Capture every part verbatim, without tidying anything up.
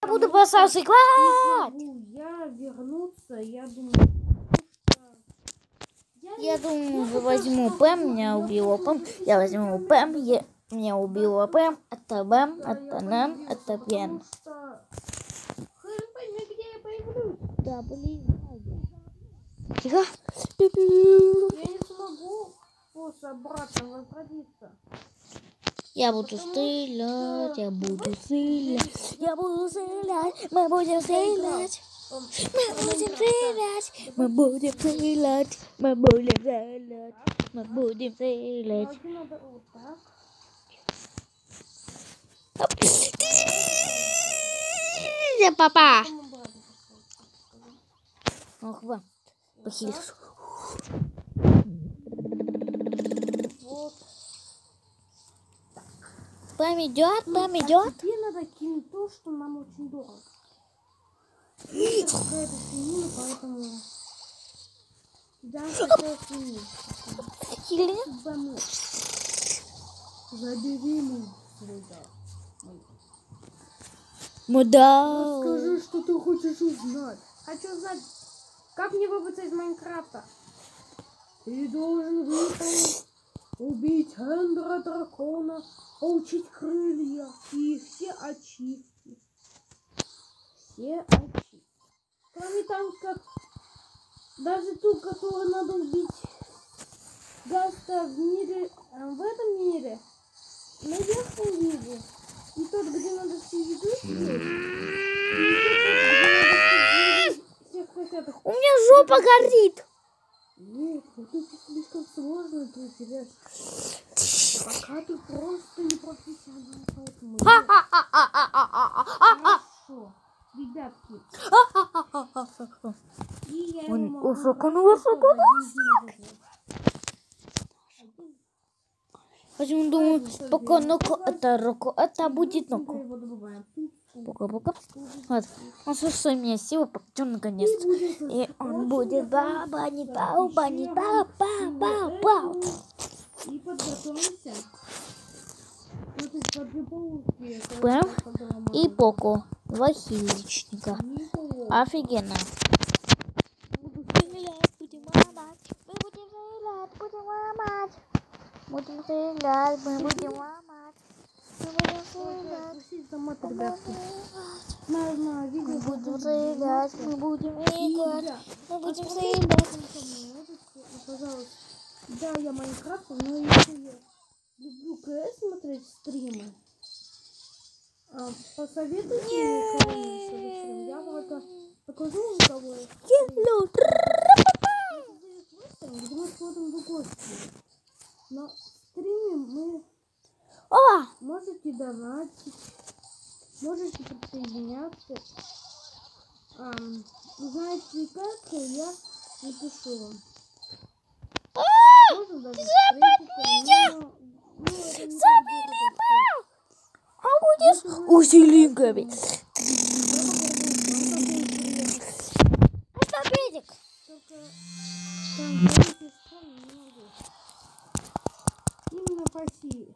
буду бросаться играть. Я вернуться, я думаю... Я думаю, возьму Пэм, меня убила Пэм. Я возьму Пэм, я... меня убила Пэм. Это Бэм, это Нэм, это Пен. Хрен пойми, где я появлюсь. Да, блин. Тихо. Я не смогу просто обратно возродиться. Я буду стрелять, я буду стрелять, я буду стрелять, мы будем стрелять, мы будем стрелять, мы будем стрелять, мы будем стрелять, мы будем стрелять. Надо вот так. Я папа. Ох, вам похились. Вот. Пэм идет, Пэм идет. Тебе надо кинуть то, что нам очень дорого. Это какая-то свинина, поэтому... Да, какая свинина. Хили. Забери меня сюда. Муда. Расскажи, что ты хочешь узнать. Хочу знать, как мне выбраться из Майнкрафта. Ты должен выполнить, убить Эндера дракона, получить крылья и все ачивки. Все ачивки. Кроме того, как даже ту, которую надо убить Гаста в мире, в этом мире, на верхнем мире. И тот, где надо все еду съесть. У меня жопа горит. Нет, это слишком сложно для тебя. Пока ты просто не профессионал, поэтому... Хорошо, ребятки. И я Он ему высоко, он высоко, Почему думаю, пока ноку это руку, это будет ноку. Пока-пока. Вот. Он слушай меня силы, пока наконец. И он будет баба, не баба, не баба, баба. И подготовимся. Пэм и Поко. Два хиличника. Офигенно. Будем ломать. Мы будем стрелять, будем ломать. Будем стрелять, мы будем ломать. Мы будем стрелять. Мы будем стрелять, мы будем играть. Мы будем стрелять. Пожалуйста. Да, я Майнкрафт, но если я люблю КС смотреть стримы, а, посоветуйте мне кого-нибудь. Я только покажу вам кого. Где мы смотрим в гости. На стриме мы О! можете донатить, можете присоединяться. А, знаете как, я напишу вам. Можно даже встретиться, но... Забери меня! А будешь усиленьками. Это Педик. Только там говорите, что не могу. Именно по силе.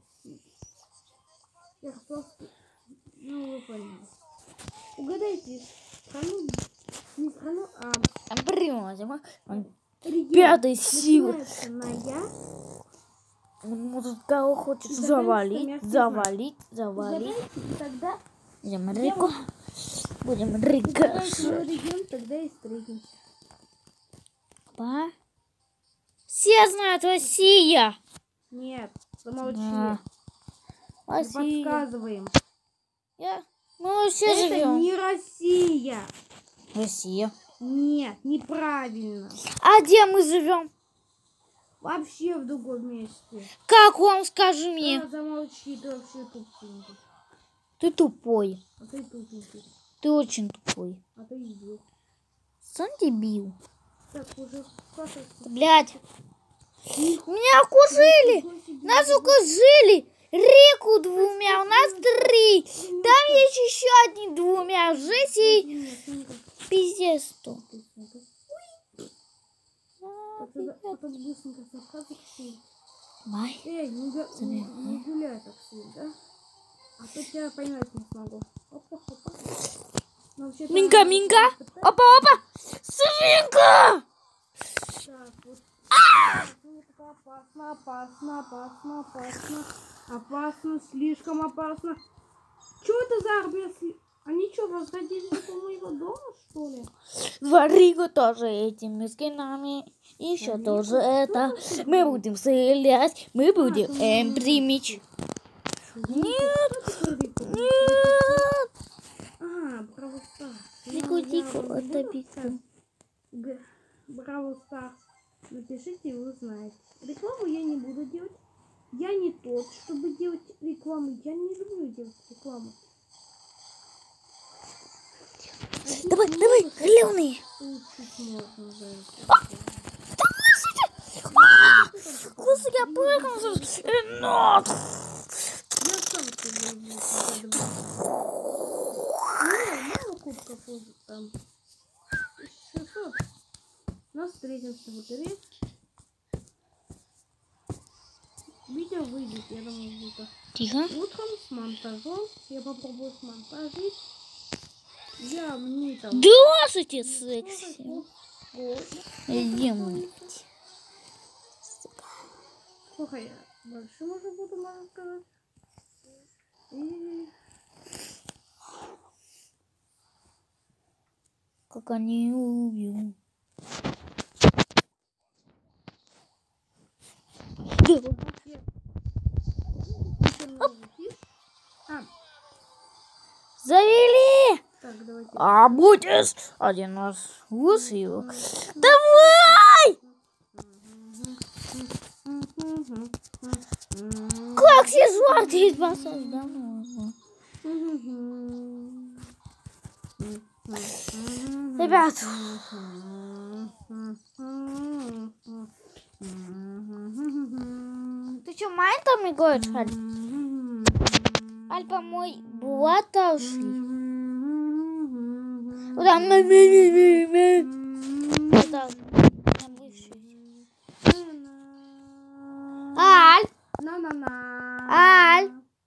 Я просто... Ну, вы поняли. Угадайте страну, не страну, а... Прямо. Регион. Пятой силы. Начинается на я. Может, кого хочет завалить, завалить, завалить. Угадайте, и тогда... Будем Рико. Будем Угадайте Рико. регион, тогда и встретимся. Па? Все знают Россия. Нет, замолчи. Да. Не Россия. подсказываем. Я... Мы все Это живем. не Россия. Россия. Нет, неправильно. А где мы живем? Вообще в другом месте. Как вам, скажи мне? Да, замолчи, ты вообще тупенький. Ты тупой. А ты тупенький. Ты очень тупой. А ты дебил. Сам дебил. Так, уже хватит. Блядь. Меня окружили. Нас окружили. Реку двумя. У нас три. Там есть еще одни двумя. Жесть и пиздец то. Потом быстренько заказывай. Май. Эй, не, не, не гуляй так сильно, да? А то тебя поймать не смогу. Опа, опа. Вообще-то Минка, она Минка. пытается- Опа, опа. Свинка. Так, вот. Ну, это опасно, опасно, опасно, опасно. Опасно, слишком опасно. Что это за арбез? Они что, возродились у моего дома, что ли? Варигу тоже этими скинами. Еще Варигу? тоже это. Что Мы это? будем стрелять. Мы будем ты эм не примич. Нет. Нет. А, Браво Старс. Дику, дику, это битва. Браво Старс. Напишите, и вы узнаете. Рекламу я не буду делать. Я не тот, чтобы делать рекламу. Я не люблю делать рекламу. Давай, давай, зеленый. Учить можно за это. Господи, я прыгнулся. Энот. Я сам себе люблю. Мало кубков там. шестьсот. Но встретимся в игре. Видео выйдет, я думаю, где-то Тихо. утром с монтажом. Я попробую смонтажить. Я мне там... Здравствуйте, секси. Идем. Сколько я больше уже буду, можно сказать. И... Как они убьют. А, Завели! так, давайте. А будешь один раз его. Давай! Как сезон здесь басов давно. Ребят, ты что, майн там играешь, Аль? Аль, по-мой, была ушли. Куда? Это на бывший. Аль! На-на-на. Аль!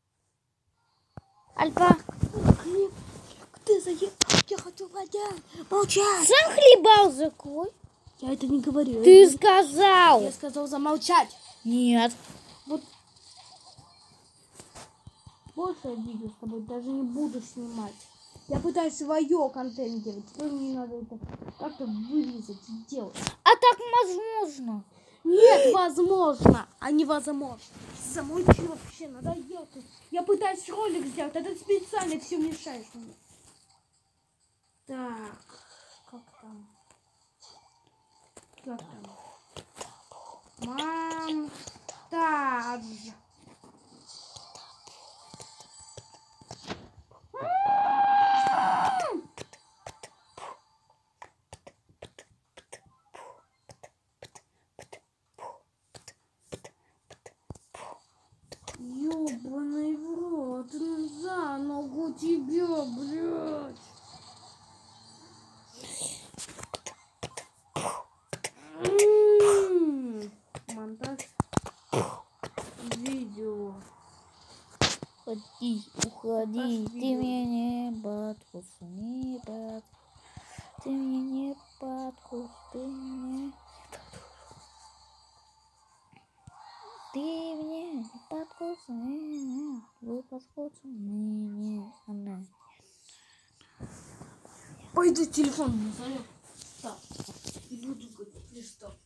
Альпа! Ты заехал? Я хочу вода. Молчать. Сам хлебал закрой. Я это не говорю. Ты сказал. Я сказал замолчать. Нет. Вот. Больше я видео с тобой даже не буду снимать. Я пытаюсь свое контент делать. Теперь мне надо это как-то вырезать и делать. А так возможно. Нет, возможно, а невозможно. Замолчи вообще, надоел ты. Я пытаюсь ролик сделать, а ты специально все мешаешь мне. Так, как там? Как там? Монтаж. Ёбаный в рот, за ногу тебя, блядь. М-м-м. Монтаж видео. Уходи, уходи. Ты меня не подкус, не подкус. Ты меня не подкус, ты меня... Ты меня не подкус, не, вы подкус, не, не, она. Пойду телефон назовем. Так, и буду говорить, что.